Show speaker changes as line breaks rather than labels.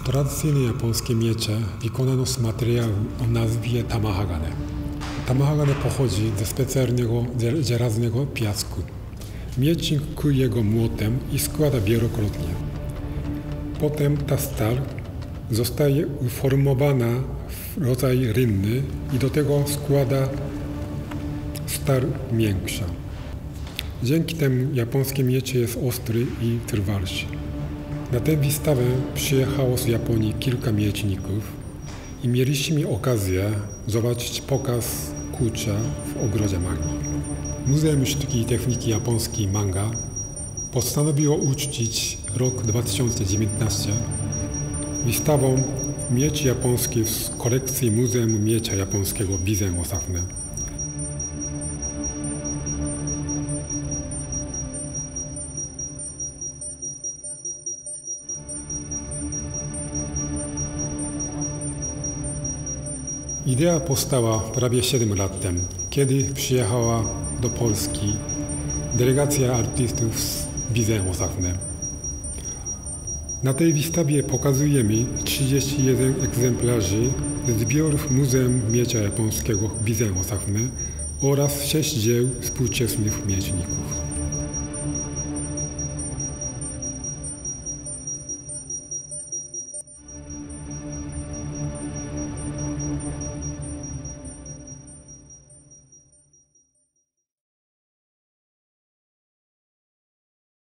Tradycyjne japońskie miecze wykonano z materiału o nazwie tamahagane. Tamahagane pochodzi ze specjalnego żelaznego piasku. Miecz kuje go młotem i składa wielokrotnie. Potem ta stal zostaje uformowana w rodzaj rynny i do tego składa stal miększa. Dzięki temu japońskie miecze jest ostry i trwalszy. Na tę wystawę przyjechało z Japonii kilka mieczników i mieliśmy okazję zobaczyć pokaz kucza w ogrodzie mangi. Muzeum Sztuki i Techniki Japońskiej Manga postanowiło uczcić rok 2019 wystawą Miecz japoński z kolekcji Muzeum Miecza Japońskiego Bizen Osafune. Idea powstała prawie 7 lat temu, kiedy przyjechała do Polski delegacja artystów z Bizen Osafune. Na tej wystawie pokazujemy 31 egzemplarzy ze zbiorów Muzeum Miecza Japońskiego Bizen Osafune oraz 6 dzieł współczesnych mieczników.